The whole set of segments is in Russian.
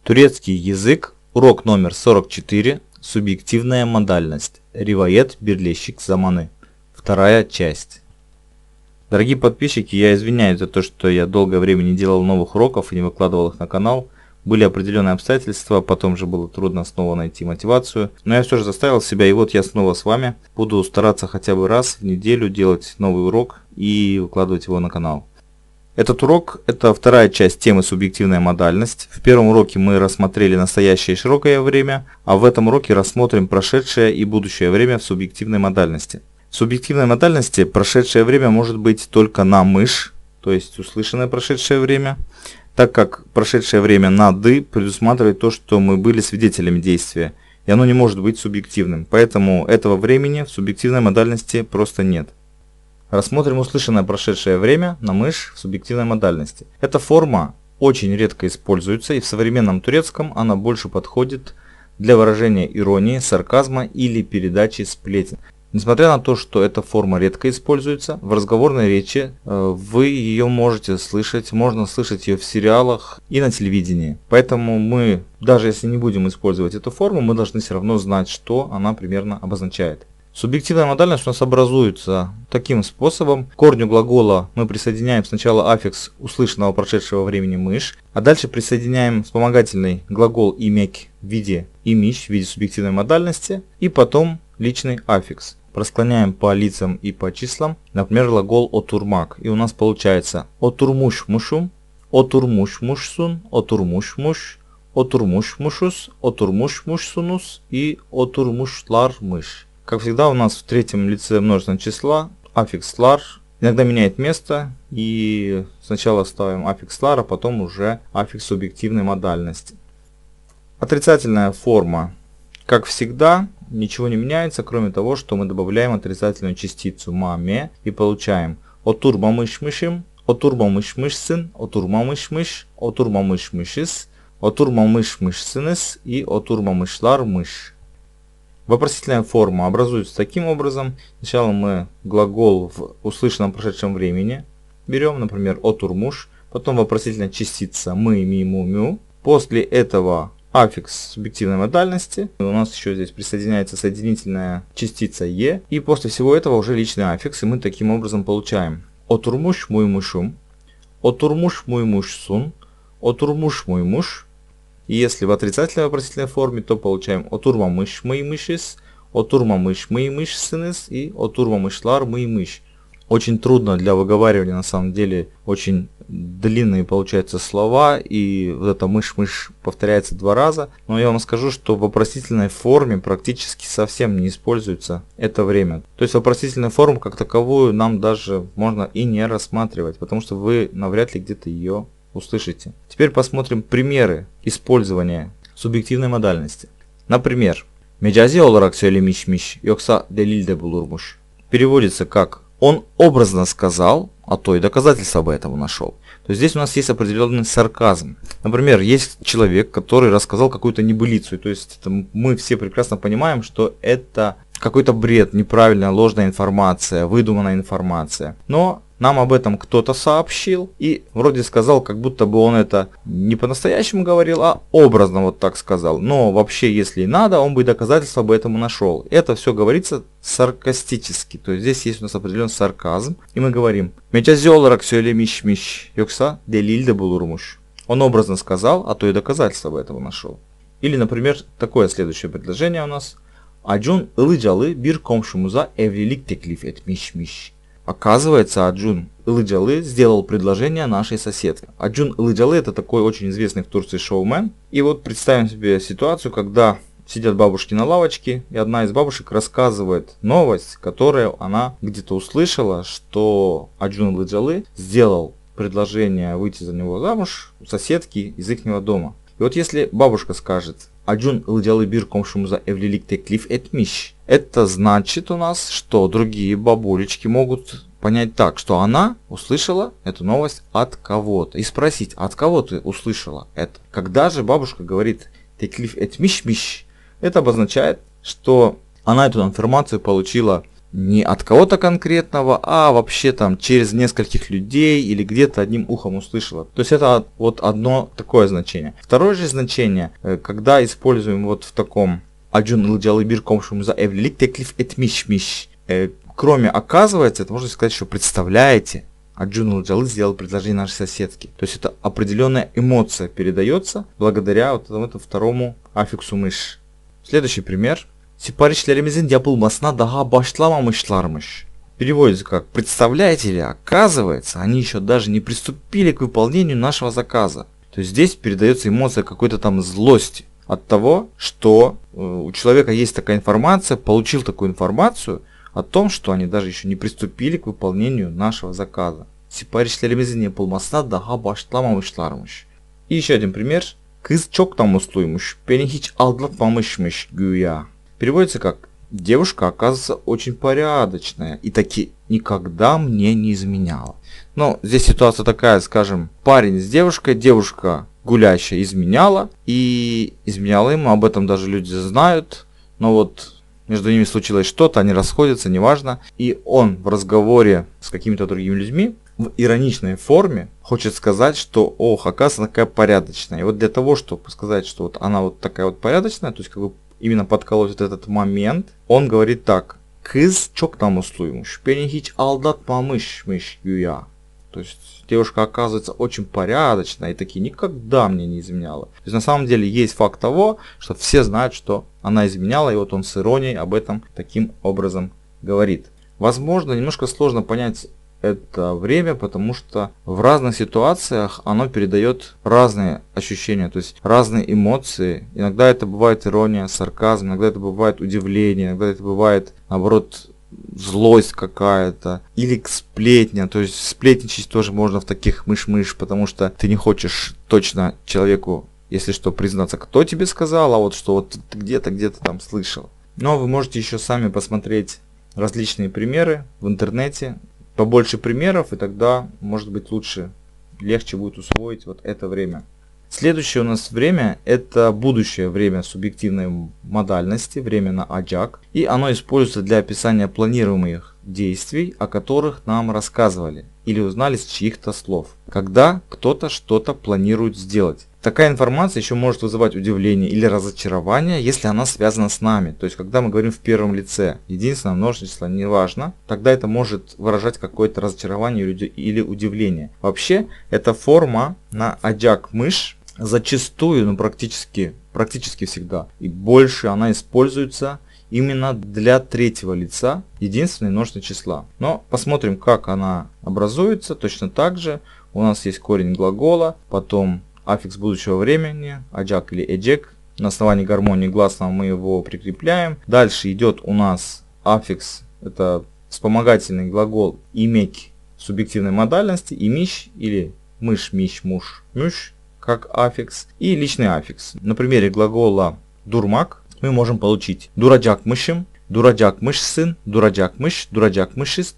Турецкий язык, урок номер 44, субъективная модальность, Ривает Бирлешик Заманы, вторая часть. Дорогие подписчики, я извиняюсь за то, что я долгое время не делал новых уроков и не выкладывал их на канал. Были определенные обстоятельства, потом же было трудно снова найти мотивацию, но я все же заставил себя, и вот я снова с вами. Буду стараться хотя бы раз в неделю делать новый урок и выкладывать его на канал. Этот урок – это вторая часть темы «Субъективная модальность». В первом уроке мы рассмотрели настоящее и широкое время, а в этом уроке рассмотрим прошедшее и будущее время в субъективной модальности. В субъективной модальности прошедшее время может быть только на мыш, то есть услышанное прошедшее время, так как прошедшее время на ды предусматривает то, что мы были свидетелями действия, и оно не может быть субъективным, поэтому этого времени в субъективной модальности просто нет. Рассмотрим услышанное прошедшее время на мыш в субъективной модальности. Эта форма очень редко используется, и в современном турецком она больше подходит для выражения иронии, сарказма или передачи сплетен. Несмотря на то, что эта форма редко используется, в разговорной речи вы ее можете слышать, можно слышать ее в сериалах и на телевидении. Поэтому мы, даже если не будем использовать эту форму, мы должны все равно знать, что она примерно обозначает. Субъективная модальность у нас образуется таким способом. К корню глагола мы присоединяем сначала аффикс услышанного прошедшего времени мыш, а дальше присоединяем вспомогательный глагол имек в виде имиш, в виде субъективной модальности, и потом личный аффикс. Просклоняем по лицам и по числам, например, глагол отурмак, и у нас получается отурмуш мушум, отурмуш мушсун, отурмуш муш, отурмуш мушус, отурмуш мушсунус и отурмушлар мыш. Как всегда, у нас в третьем лице множественного числа аффикс лар иногда меняет место, и сначала ставим аффикс лар, а потом уже аффикс субъективной модальности. Отрицательная форма, как всегда, ничего не меняется, кроме того, что мы добавляем отрицательную частицу маме и получаем отурмамыш-мышим, отурмамыш-мышсын, отурмамыш-мыш, отурмамыш-мышис, отурмамыш-мышсынес и отурмамышлар-мыш. Вопросительная форма образуется таким образом. Сначала мы глагол в услышанном прошедшем времени берем, например, отурмуш, потом вопросительная частица мы, ми, му, мю. После этого аффикс субъективной модальности. У нас еще здесь присоединяется соединительная частица е. И после всего этого уже личный аффикс. И мы таким образом получаем отурмуш мой мушум, отурмуш мой мушсун, отурмуш мой муш. И если в отрицательной вопросительной форме, то получаем отурмамыш мой мышис, отурмамыш мой мышсынес и отурмамышлар мой мыш. Очень трудно для выговаривания, на самом деле, очень длинные получаются слова, и вот это мыш-мыш повторяется два раза. Но я вам скажу, что в вопросительной форме практически совсем не используется это время. То есть вопросительную форму как таковую нам даже можно и не рассматривать, потому что вы навряд ли где-то ее услышите. Теперь посмотрим примеры использования субъективной модальности. Например, меджази оларак сөйлемиш-миш, йокса делилде булурмуш. Переводится как «он образно сказал, а то и доказательства об этом нашел». То есть здесь у нас есть определенный сарказм. Например, есть человек, который рассказал какую-то небылицу. То есть мы все прекрасно понимаем, что это какой-то бред, неправильная, ложная информация, выдуманная информация. Но нам об этом кто-то сообщил и вроде сказал, как будто бы он это не по-настоящему говорил, а образно вот так сказал. Но вообще, если надо, он бы и доказательства об этом нашел. Это все говорится саркастически. То есть здесь есть у нас определенный сарказм. И мы говорим «Мечазёларак сөйлемиш-миш, йокса делилде булурмуш». Он образно сказал, а то и доказательства об этом нашел. Или, например, такое следующее предложение у нас. Acun Ilıcalı bir komşumuza evlilik teklif etmişmiş. Оказывается, Acun Ilıcalı сделал предложение нашей соседке. Acun Ilıcalı это такой очень известный в Турции шоумен. И вот представим себе ситуацию, когда сидят бабушки на лавочке, и одна из бабушек рассказывает новость, которую она где-то услышала, что Acun Ilıcalı сделал предложение выйти за него замуж у соседки из ихнего дома. И вот если бабушка скажет Acun Ilıcalı bir komşumuza evlilik teklif etmiş, это значит у нас, что другие бабулечки могут понять так, что она услышала эту новость от кого-то. И спросить, от кого ты услышала это? Когда же бабушка говорит teklif etmiş, это обозначает, что она эту информацию получила не от кого-то конкретного, а вообще там через нескольких людей или где-то одним ухом услышала. То есть это вот одно такое значение. Второе же значение, когда используем вот в таком Acun Ilıcalı bir komşumuza evlilik teklif etmişmiş. Кроме оказывается, это можно сказать, что представляете, Acun Ilıcalı сделал предложение нашей соседке. То есть это определенная эмоция передается благодаря вот этому второму аффиксу мыш. Следующий пример. Siparişlerimizin yapılmasına daha başlamamışlarmış. Переводится как «Представляете ли, оказывается, они еще даже не приступили к выполнению нашего заказа». То есть здесь передается эмоция какой-то там злости от того, что у человека есть такая информация, получил такую информацию о том, что они даже еще не приступили к выполнению нашего заказа. Siparişlerimizin yapılmasına daha başlamamışlarmış. И еще один пример. Kız çok namusluymuş, beni hiç aldatmamışmış güya. Переводится как «Девушка, оказывается, очень порядочная и таки никогда мне не изменяла». Но здесь ситуация такая, скажем, парень с девушкой, девушка гулящая изменяла, и изменяла ему, об этом даже люди знают, но вот между ними случилось что-то, они расходятся, неважно, и он в разговоре с какими-то другими людьми в ироничной форме хочет сказать, что ох, оказывается, такая порядочная. И вот для того, чтобы сказать, что вот она вот такая вот порядочная, то есть как бы именно подколоть вот этот момент, он говорит так: «Kız çok namusluymuş, beni hiç aldatmamışmış güya». То есть девушка оказывается очень порядочная и таки никогда мне не изменяла. То есть на самом деле есть факт того, что все знают, что она изменяла, и вот он с иронией об этом таким образом говорит. Возможно, немножко сложно понять это время, потому что в разных ситуациях оно передает разные ощущения, то есть разные эмоции. Иногда это бывает ирония, сарказм, иногда это бывает удивление, иногда это бывает, наоборот, злость какая-то или сплетня. То есть сплетничать тоже можно в таких мыш-мыш, потому что ты не хочешь точно человеку, если что, признаться, кто тебе сказал, а вот что вот ты где-то там слышал. Но вы можете еще сами посмотреть различные примеры в интернете, побольше примеров, и тогда, может быть, легче будет усвоить вот это время. Следующее у нас время – это будущее время субъективной модальности, время на аджак, и оно используется для описания планируемых действий, о которых нам рассказывали или узнали с чьих-то слов, когда кто-то что-то планирует сделать. Такая информация еще может вызывать удивление или разочарование, если она связана с нами. То есть, когда мы говорим в первом лице, единственное множество числа, неважно, тогда это может выражать какое-то разочарование или удивление. Вообще, эта форма на аджак мыш зачастую, практически всегда, и больше она используется именно для третьего лица, единственное множество числа. Но посмотрим, как она образуется. Точно так же у нас есть корень глагола, потом аффикс будущего времени, аджак или эджек. На основании гармонии гласного мы его прикрепляем. Дальше идет у нас аффикс, это вспомогательный глагол иметь субъективной модальности, имищ или мыш, мищ, муж, мюш, как аффикс, и личный аффикс. На примере глагола дурмак мы можем получить дурacakmışım, duracakmışsın, duracakmışsınız,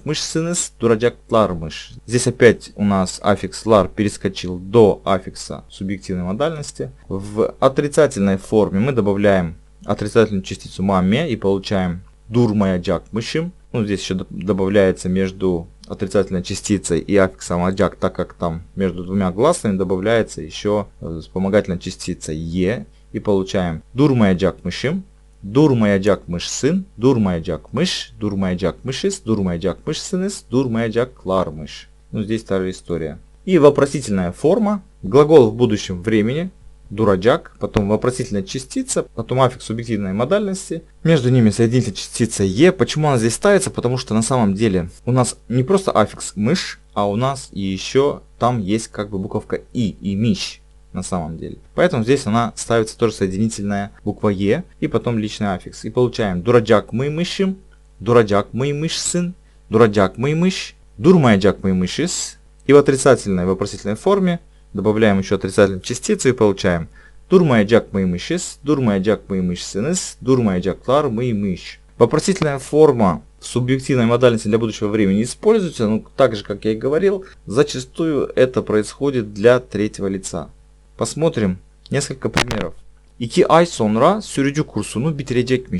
duracaklarmış. Здесь опять у нас аффикс лар перескочил до аффикса субъективной модальности. В отрицательной форме мы добавляем отрицательную частицу маме и получаем durmayacakmışım. Здесь еще добавляется между отрицательной частицей и аффиксом аджак, так как там между двумя гласными добавляется еще вспомогательная частица е. И получаем durmayacakmışım, durmayacakmışsın, durmayacakmış, durmayacakmışız, durmayacakmışsınız, durmayacaklarmış. Здесь та же история. И вопросительная форма, глагол в будущем времени, дурачак, потом вопросительная частица, потом аффикс субъективной модальности. Между ними соединительная частица е. Почему она здесь ставится? Потому что на самом деле у нас не просто аффикс мыш, а у нас еще там есть как бы буковка и мищ на самом деле. Поэтому здесь она ставится тоже соединительная буква е и потом личный аффикс. И получаем duracakmışım, duracakmışsın, duracakmış, durmayacakmışız. И в отрицательной вопросительной форме добавляем еще отрицательную частицу и получаем durmayacakmışız, durmayacakmışsınız, durmayacaklarmış. Вопросительная форма субъективной модальности для будущего времени используется, но так же, как я и говорил, зачастую это происходит для третьего лица. Посмотрим несколько примеров. 2 ay sonra sürücü kursunu bitirecekmiş.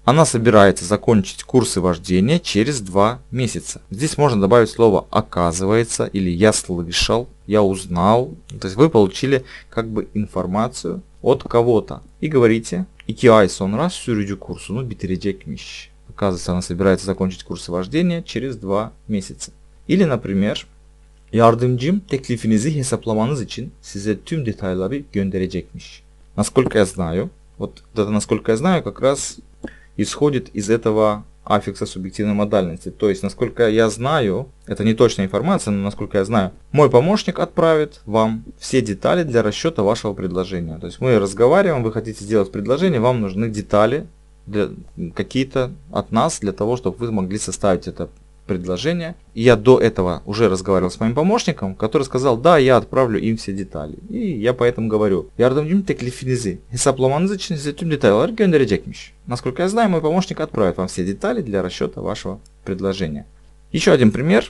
Она собирается закончить курсы вождения через 2 месяца. Здесь можно добавить слово «оказывается» или «я слышал», «я узнал». То есть вы получили как бы информацию от кого-то. И говорите «2 ay sonra sürücü kursunu bitirecekmiş». Оказывается, она собирается закончить курсы вождения через 2 месяца. Или, например, yardımcım teklifinizi hesaplamanız için size tüm detayları gönderecekmiş. Насколько я знаю, вот это насколько я знаю как раз исходит из этого аффикса субъективной модальности. То есть, насколько я знаю, это не точная информация, но насколько я знаю, мой помощник отправит вам все детали для расчета вашего предложения. То есть мы разговариваем, вы хотите сделать предложение, вам нужны детали какие-то от нас для того, чтобы вы могли составить это предложение. И я до этого уже разговаривал с моим помощником, который сказал, да, я отправлю им все детали. И я поэтому говорю, yardımcım teklifinizi hesaplamanız için size tüm detayları gönderecekmiş. Насколько я знаю, мой помощник отправит вам все детали для расчета вашего предложения. Еще один пример.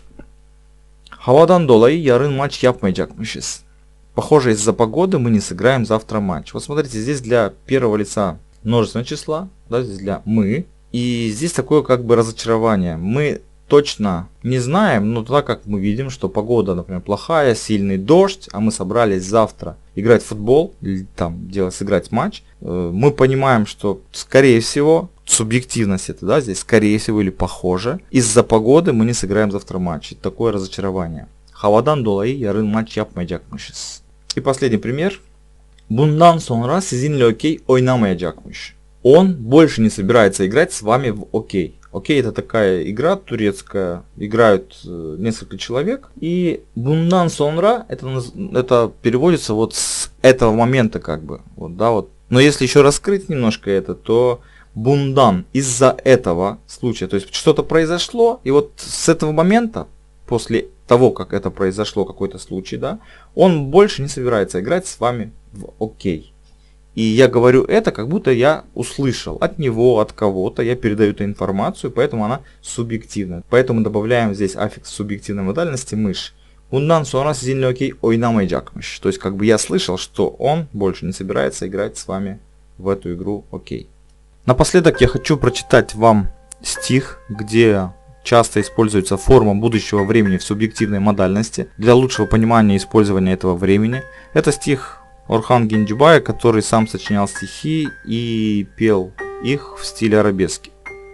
Havadan dolayı yarın maç yapmayacakmışız. Похоже, из-за погоды мы не сыграем завтра матч. Вот смотрите, здесь для первого лица множественного числа, да, здесь для мы. И здесь такое как бы разочарование. Мы точно не знаем, но так как мы видим, что погода, например, плохая, сильный дождь, а мы собрались завтра играть в футбол, или там сыграть матч, мы понимаем, что скорее всего, субъективность это, да, здесь скорее всего или похоже, из-за погоды мы не сыграем завтра матч. Это такое разочарование. Havadan dolayı yarın maç yapmayacakmışız. И последний пример. Bundan sonra sizinle okey oynamayacakmış. Он больше не собирается играть с вами в окей. Окей, это такая игра турецкая, играют несколько человек. И bundan sonra это переводится вот с этого момента как бы. Вот, да, вот. Но если еще раскрыть немножко это, то bundan из-за этого случая, то есть что-то произошло, и вот с этого момента, после того, как это произошло, какой-то случай, да, он больше не собирается играть с вами в окей. И я говорю это, как будто я услышал от него, от кого-то, я передаю эту информацию, поэтому она субъективна. Поэтому добавляем здесь аффикс субъективной модальности мышь. Bundan sonra sizinle okey oynamayacakmış. То есть как бы я слышал, что он больше не собирается играть с вами в эту игру окей. Напоследок я хочу прочитать вам стих, где часто используется форма будущего времени в субъективной модальности для лучшего понимания использования этого времени. Это стих Орхан Генджибая, который сам сочинял стихи и пел их в стиле арабески.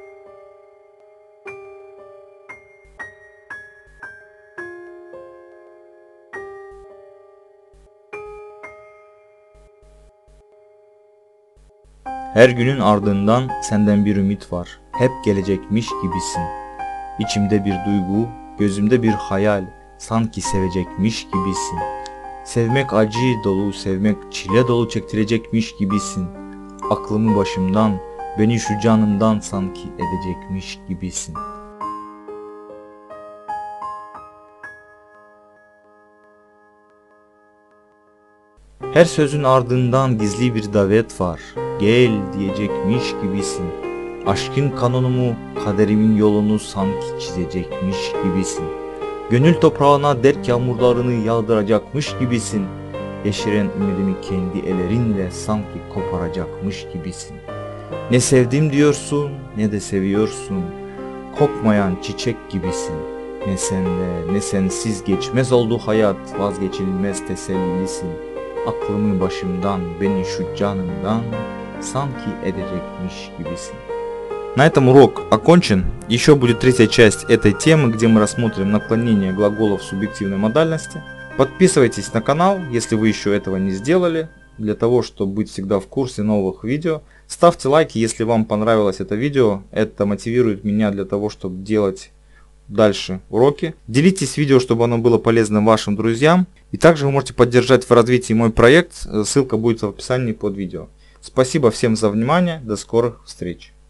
Her günün ardından senden bir ümit var. Hep gelecekmiş gibisin. İçimde bir duygu, gözümde bir hayal. Sanki sevecekmiş gibisin. Sevmek acı dolu, sevmek çile dolu çektirecekmiş gibisin. Aklımı başımdan, beni şu canımdan sanki edecekmiş gibisin. Her sözün ardından gizli bir davet var. Gel diyecekmiş gibisin. Aşkın kanonumu, kaderimin yolunu sanki çizecekmiş gibisin. Gönül toprağına dert yağmurlarını yağdıracakmış gibisin. Yeşeren ümidimi kendi ellerinle sanki koparacakmış gibisin. Ne sevdim diyorsun, ne de seviyorsun. Kokmayan çiçek gibisin. Ne senle, ne sensiz geçmez oldu hayat, vazgeçilmez tesellilisin. Aklımı başımdan, beni şu canımdan sanki edecekmiş gibisin. На этом урок окончен. Еще будет третья часть этой темы, где мы рассмотрим наклонение глаголов субъективной модальности. Подписывайтесь на канал, если вы еще этого не сделали, для того, чтобы быть всегда в курсе новых видео. Ставьте лайки, если вам понравилось это видео. Это мотивирует меня для того, чтобы делать дальше уроки. Делитесь видео, чтобы оно было полезным вашим друзьям. И также вы можете поддержать в развитии мой проект. Ссылка будет в описании под видео. Спасибо всем за внимание. До скорых встреч.